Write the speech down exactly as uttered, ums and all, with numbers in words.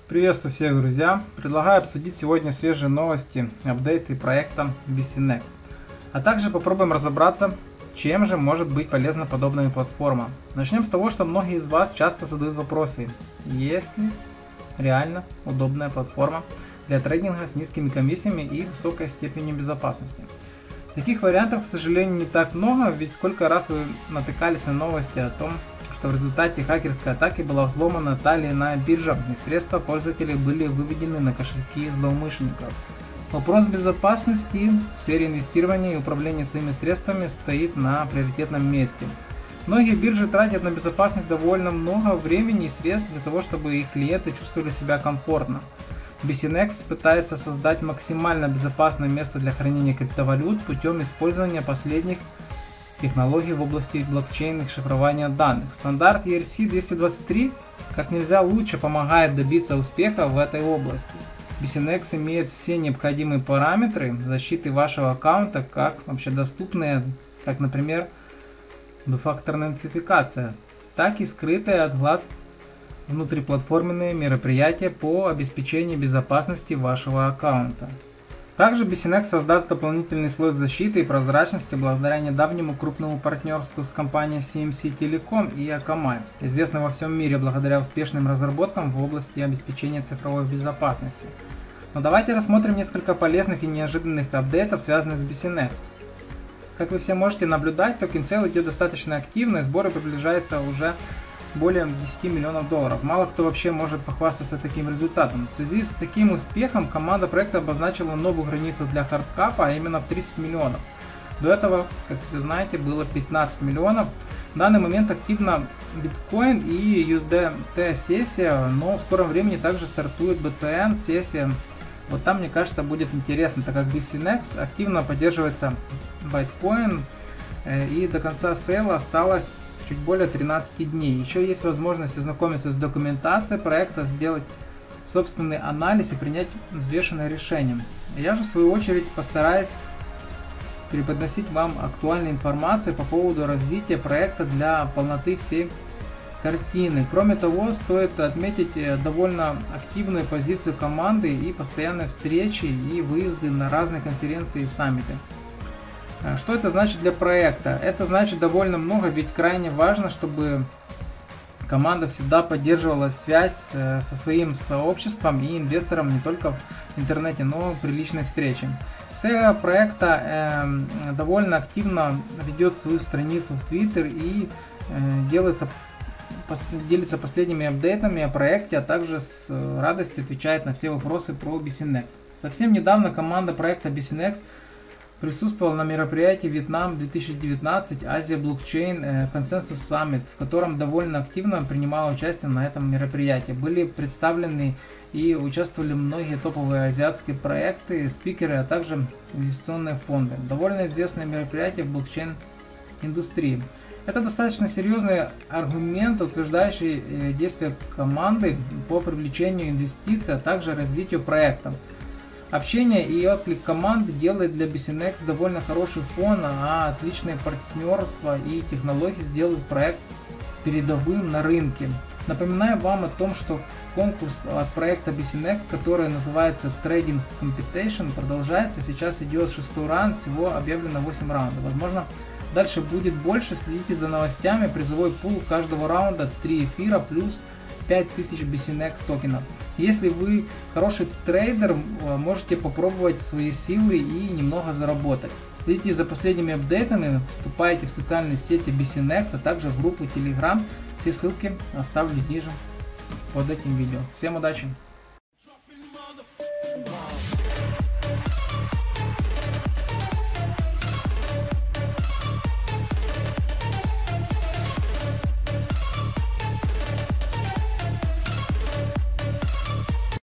Приветствую всех, друзья! Предлагаю обсудить сегодня свежие новости, апдейты проекта BCNext. А также попробуем разобраться, чем же может быть полезна подобная платформа. Начнем с того, что многие из вас часто задают вопросы, есть ли реально удобная платформа для трейдинга с низкими комиссиями и высокой степенью безопасности. Таких вариантов, к сожалению, не так много, ведь сколько раз вы натыкались на новости о том, что в результате хакерской атаки была взломана та или иная биржа, и средства пользователей были выведены на кошельки злоумышленников. Вопрос безопасности в сфере инвестирования и управления своими средствами стоит на приоритетном месте. Многие биржи тратят на безопасность довольно много времени и средств для того, чтобы их клиенты чувствовали себя комфортно. BCNext пытается создать максимально безопасное место для хранения криптовалют путем использования последних технологий в области блокчейн и шифрования данных. Стандарт и эр си двести двадцать три как нельзя лучше помогает добиться успеха в этой области. BCNext имеет все необходимые параметры защиты вашего аккаунта, как общедоступные, как, например, двухфакторная идентификация, так и скрытые от глаз внутриплатформенные мероприятия по обеспечению безопасности вашего аккаунта. Также BCNext создаст дополнительный слой защиты и прозрачности благодаря недавнему крупному партнерству с компанией си эм си Telecom и Akamai, известной во всем мире благодаря успешным разработкам в области обеспечения цифровой безопасности. Но давайте рассмотрим несколько полезных и неожиданных апдейтов, связанных с BCNext. Как вы все можете наблюдать, токен сейл идет достаточно активно, и сборы приближаются уже более десяти миллионов долларов. Мало кто вообще может похвастаться таким результатом. В связи с таким успехом команда проекта обозначила новую границу для хардкапа, а именно в тридцать миллионов. До этого, как все знаете, было пятнадцать миллионов. В данный момент активно биткоин и ю эс ди ти сессия, но в скором времени также стартует би си эн сессия. Вот там, мне кажется, будет интересно, так как BCNext активно поддерживается Bitcoin, и до конца сейла осталось чуть более тринадцати дней. Еще есть возможность ознакомиться с документацией проекта, сделать собственный анализ и принять взвешенное решение. Я же в свою очередь постараюсь преподносить вам актуальную информацию по поводу развития проекта для полноты всей картины. Кроме того, стоит отметить довольно активную позицию команды и постоянные встречи и выезды на разные конференции и саммиты. Что это значит для проекта? Это значит довольно много, ведь крайне важно, чтобы команда всегда поддерживала связь со своим сообществом и инвестором не только в интернете, но и при личной встрече. Сео проекта э, довольно активно ведет свою страницу в Twitter и э, делается, пос, делится последними апдейтами о проекте, а также с радостью отвечает на все вопросы про BCNext. Совсем недавно команда проекта BCNext присутствовал на мероприятии Вьетнам две тысячи девятнадцать Азия Блокчейн Консенсус Саммит, в котором довольно активно принимало участие на этом мероприятии. Были представлены и участвовали многие топовые азиатские проекты, спикеры, а также инвестиционные фонды. Довольно известное мероприятие в блокчейн-индустрии. Это достаточно серьезный аргумент, утверждающий действия команды по привлечению инвестиций, а также развитию проекта. Общение и отклик команд делает для BCNext довольно хороший фон, а отличное партнерство и технологии сделают проект передовым на рынке. Напоминаю вам о том, что конкурс от проекта BCNext, который называется Trading Competition, продолжается. Сейчас идет шестой раунд, всего объявлено восемь раундов. Возможно, дальше будет больше. Следите за новостями. Призовой пул каждого раунда три эфира плюс пять тысяч BCNext токенов. Если вы хороший трейдер, можете попробовать свои силы и немного заработать. Следите за последними апдейтами, вступайте в социальные сети BCNext, а также в группу Telegram. Все ссылки оставлю ниже под этим видео. Всем удачи!